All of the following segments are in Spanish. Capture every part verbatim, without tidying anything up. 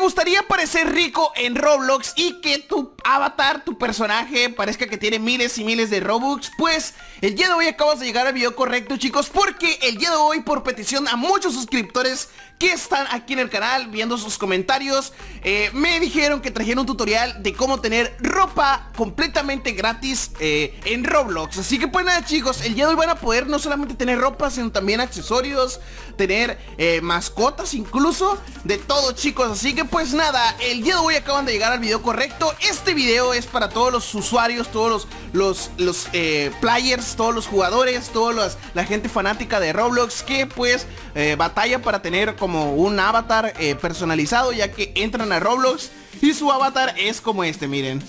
gustaría parecer rico en Roblox y que tu avatar, tu personaje, parezca que tiene miles y miles de Robux? Pues el día de hoy acabas de llegar al video correcto, chicos, porque el día de hoy, por petición a muchos suscriptores que están aquí en el canal viendo sus comentarios, eh, me dijeron que trajera un tutorial de cómo tener ropa completamente gratis eh, en Roblox. Así que pues nada, chicos, el día de hoy van a poder no solamente tener ropa, sino también accesorios, tener eh, mascotas incluso, de todo, chicos. Así que pues nada, el día de hoy acaban de llegar al video correcto. Este video es para todos los usuarios, todos los, los, los eh, players, todos los jugadores, toda la gente fanática de Roblox que pues eh, batalla para tener como como un avatar eh, personalizado, ya que entran a Roblox y su avatar es como este, miren.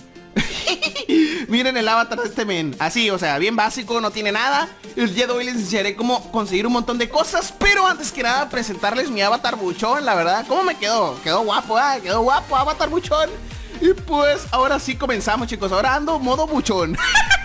Miren el avatar de este men, así, o sea, bien básico, no tiene nada. El día de hoy les enseñaré cómo conseguir un montón de cosas, pero antes que nada presentarles mi avatar buchón, la verdad. ¿Cómo me quedó? Quedó guapo, ¿eh? Quedó guapo, avatar buchón. Y pues ahora sí comenzamos, chicos, ahora ando modo buchón.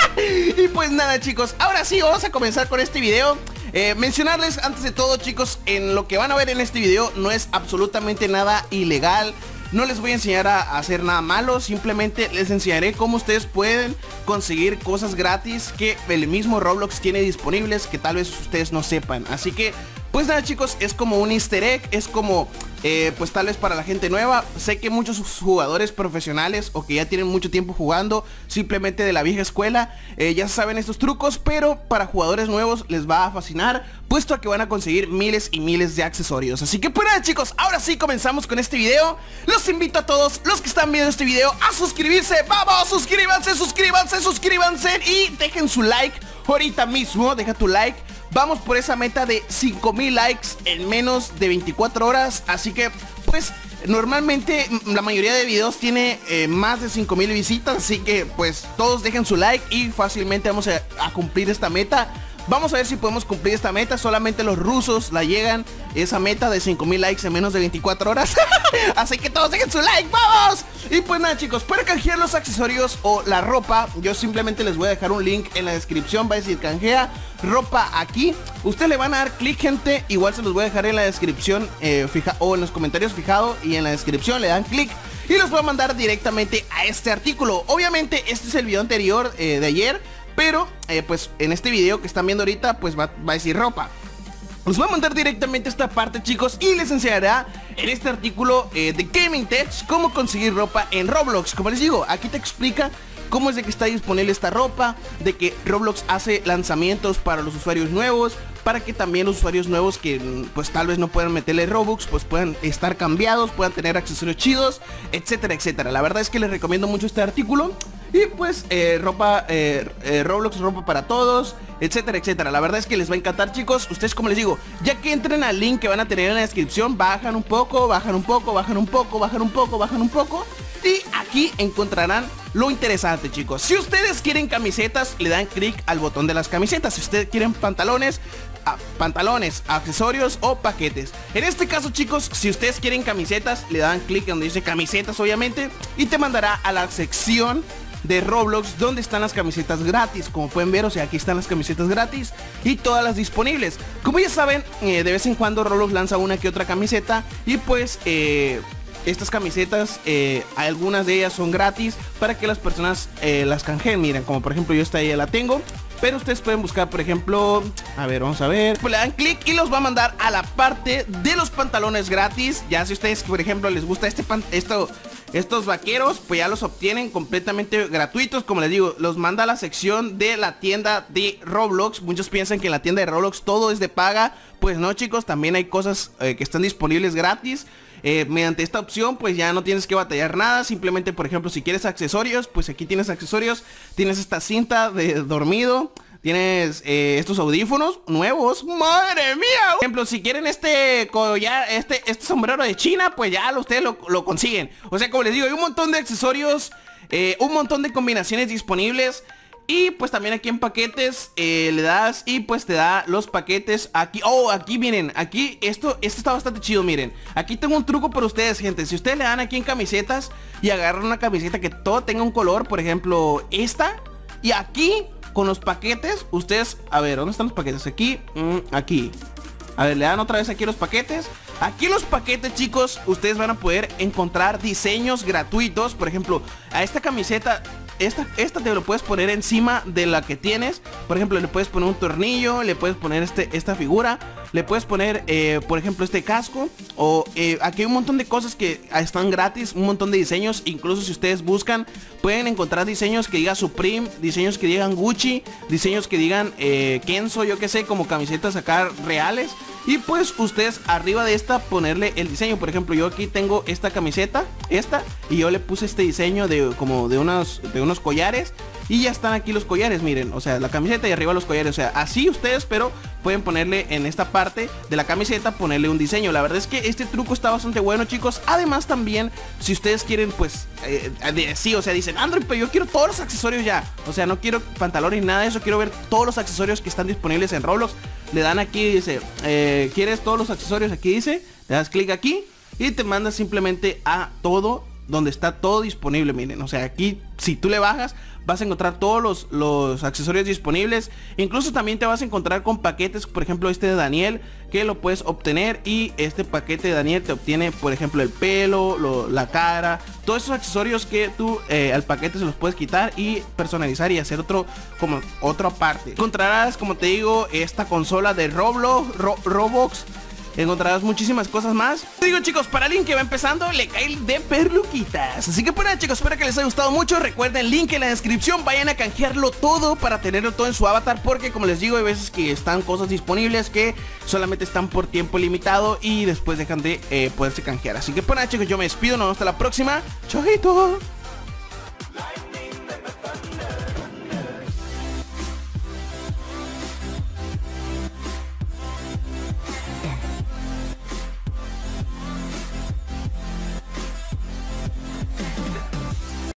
Y pues nada, chicos, ahora sí vamos a comenzar con este video. Eh, mencionarles antes de todo, chicos, en lo que van a ver en este video no es absolutamente nada ilegal. No les voy a enseñar a hacer nada malo, simplemente les enseñaré cómo ustedes pueden conseguir cosas gratis que el mismo Roblox tiene disponibles, que tal vez ustedes no sepan. Así que pues nada, chicos, es como un easter egg, es como eh, pues tal vez para la gente nueva. Sé que muchos jugadores profesionales o que ya tienen mucho tiempo jugando, simplemente de la vieja escuela, eh, ya saben estos trucos, pero para jugadores nuevos les va a fascinar, puesto a que van a conseguir miles y miles de accesorios. Así que pues nada, chicos, ahora sí comenzamos con este video. Los invito a todos los que están viendo este video a suscribirse. Vamos, suscríbanse, suscríbanse, suscríbanse y dejen su like ahorita mismo. Deja tu like. Vamos por esa meta de cinco mil likes en menos de veinticuatro horas. Así que pues normalmente la mayoría de videos tiene eh, más de cinco mil visitas. Así que pues todos dejen su like y fácilmente vamos a, a cumplir esta meta. Vamos a ver si podemos cumplir esta meta. Solamente los rusos la llegan, esa meta de cinco mil likes en menos de veinticuatro horas. Así que todos dejen su like, ¡vamos! Y pues nada, chicos, para canjear los accesorios o la ropa, yo simplemente les voy a dejar un link en la descripción. Va a decir canjea ropa aquí. Ustedes le van a dar clic, gente. Igual se los voy a dejar en la descripción eh, fija, o en los comentarios fijado. Y en la descripción le dan clic y los voy a mandar directamente a este artículo. Obviamente este es el video anterior eh, de ayer, pero eh, pues en este video que están viendo ahorita pues va, va a decir ropa. Los voy a mandar directamente a esta parte, chicos, y les enseñará en este artículo eh, de Gaming Tech cómo conseguir ropa en Roblox. Como les digo, aquí te explica cómo es de que está disponible esta ropa, de que Roblox hace lanzamientos para los usuarios nuevos, para que también los usuarios nuevos que pues tal vez no puedan meterle Robux, pues puedan estar cambiados, puedan tener accesorios chidos, etcétera, etcétera. La verdad es que les recomiendo mucho este artículo. Y pues eh, ropa, eh, eh, Roblox, ropa para todos, etcétera, etcétera. La verdad es que les va a encantar, chicos. Ustedes, como les digo, ya que entren al link que van a tener en la descripción, bajan un poco, bajan un poco, bajan un poco, bajan un poco, bajan un poco, y aquí encontrarán lo interesante, chicos. Si ustedes quieren camisetas, le dan clic al botón de las camisetas. Si ustedes quieren pantalones, a, pantalones, accesorios o paquetes. En este caso, chicos, si ustedes quieren camisetas, le dan clic donde dice camisetas, obviamente, y te mandará a la sección de Roblox donde están las camisetas gratis. Como pueden ver, o sea, aquí están las camisetas gratis y todas las disponibles. Como ya saben, eh, de vez en cuando Roblox lanza una que otra camiseta y pues eh, estas camisetas, eh, algunas de ellas son gratis para que las personas eh, las canjeen. Miren, como por ejemplo yo esta ya la tengo, pero ustedes pueden buscar, por ejemplo, a ver, vamos a ver, pues le dan clic y los va a mandar a la parte de los pantalones gratis. Ya si ustedes, por ejemplo, les gusta este pan, esto estos vaqueros, pues ya los obtienen completamente gratuitos. Como les digo, los manda a la sección de la tienda de Roblox. Muchos piensan que en la tienda de Roblox todo es de paga. Pues no, chicos, también hay cosas eh, que están disponibles gratis. Eh, mediante esta opción pues ya no tienes que batallar nada. Simplemente, por ejemplo, si quieres accesorios, pues aquí tienes accesorios. Tienes esta cinta de dormido. Tienes eh, estos audífonos nuevos. ¡Madre mía! Por ejemplo, si quieren este collar, este, este sombrero de China, pues ya ustedes lo, lo consiguen. O sea, como les digo, hay un montón de accesorios, eh, un montón de combinaciones disponibles. Y pues también aquí en paquetes eh, le das y pues te da los paquetes aquí. Oh, aquí miren, aquí esto, esto está bastante chido, miren. Aquí tengo un truco para ustedes, gente. Si ustedes le dan aquí en camisetas y agarran una camiseta que todo tenga un color, por ejemplo esta, y aquí con los paquetes, ustedes, a ver, ¿dónde están los paquetes? Aquí, mmm, aquí. A ver, le dan otra vez aquí los paquetes. Aquí en los paquetes, chicos, ustedes van a poder encontrar diseños gratuitos. Por ejemplo, a esta camiseta, Esta, esta te lo puedes poner encima de la que tienes. Por ejemplo, le puedes poner un tornillo, le puedes poner este, esta figura, le puedes poner, eh, por ejemplo, este casco. O eh, aquí hay un montón de cosas que están gratis, un montón de diseños. Incluso si ustedes buscan, pueden encontrar diseños que digan Supreme, diseños que digan Gucci, diseños que digan eh, Kenzo, yo que sé, como camisetas acá reales. Y pues ustedes arriba de esta ponerle el diseño. Por ejemplo, yo aquí tengo esta camiseta, esta, y yo le puse este diseño de como de unos, de unos collares. Y ya están aquí los collares, miren, o sea, la camiseta y arriba los collares. O sea, así ustedes, pero pueden ponerle en esta parte de la camiseta, ponerle un diseño. La verdad es que este truco está bastante bueno, chicos. Además también, si ustedes quieren, pues, eh, de, sí, o sea, dicen, Android, pero yo quiero todos los accesorios ya. O sea, no quiero pantalones ni nada de eso, quiero ver todos los accesorios que están disponibles en Roblox. Le dan aquí, dice, eh, ¿quieres todos los accesorios? Aquí dice, le das clic aquí y te manda simplemente a todo, donde está todo disponible, miren. O sea, aquí, si tú le bajas, vas a encontrar todos los, los accesorios disponibles. Incluso también te vas a encontrar con paquetes, por ejemplo este de Daniel, que lo puedes obtener. Y este paquete de Daniel te obtiene, por ejemplo, el pelo, lo, la cara, todos esos accesorios que tú eh, al paquete se los puedes quitar y personalizar y hacer otro, como otra parte. Encontrarás, como te digo, esta consola de Roblox, Ro, Roblox. Encontrarás muchísimas cosas más. Digo, chicos, para alguien que va empezando, le cae de perluquitas. Así que pues nada, chicos, espero que les haya gustado mucho. Recuerden el link en la descripción. Vayan a canjearlo todo para tenerlo todo en su avatar, porque como les digo, hay veces que están cosas disponibles que solamente están por tiempo limitado y después dejan de eh, poderse canjear. Así que pues nada, chicos, yo me despido. Nos vemos hasta la próxima. Chojito.